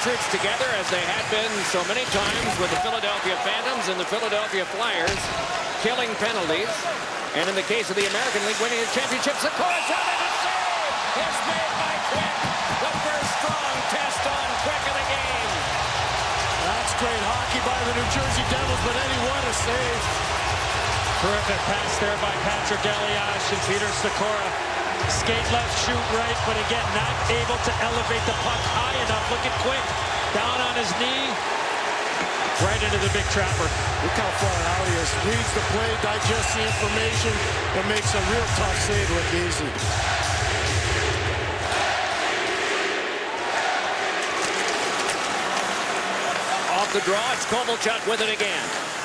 Richards together, as they had been so many times with the Philadelphia Phantoms and the Philadelphia Flyers, killing penalties. And in the case of the American League winning the championship, Sikora shot and a save is made by Quick. The first strong test on Quick in the game. That's great hockey by the New Jersey Devils, but Eddie, what a save. Terrific pass there by Patrick Elias and Peter Sikora. Skate left, shoot right, but again, not able to elevate the puck high enough. Look at Quick, down on his knee, right into the big trapper. Look how far out he is. Reads the play, digests the information, and makes a real tough save look easy. Off the draw, it's Kovalchuk with it again.